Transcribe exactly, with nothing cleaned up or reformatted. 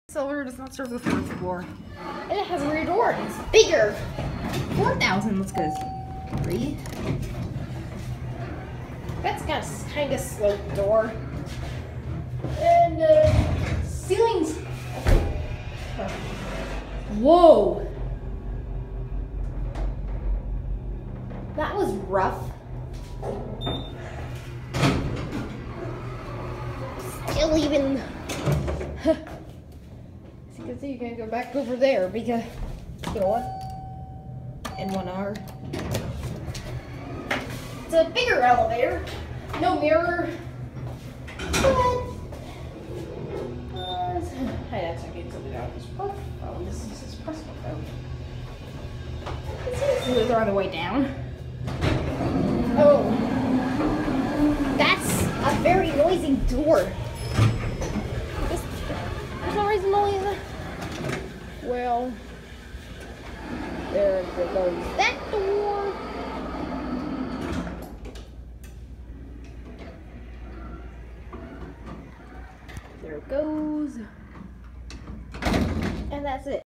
Silver does not serve the third floor. And it has a rear door. It's bigger. four thousand, let's go. Three. That's got a kind of sloped door. And uh, ceilings. Whoa. That was rough. Still even. As you can see, you can go back over there because, you know what? In one hour. It's a bigger elevator. No mirror. But, uh, I'd actually get something out of this phone. This is his personal phone. It seems they're on the way down. Oh. That's a very noisy door. This, there's no reason to leave it. Well, there goes that door. There it goes. And that's it.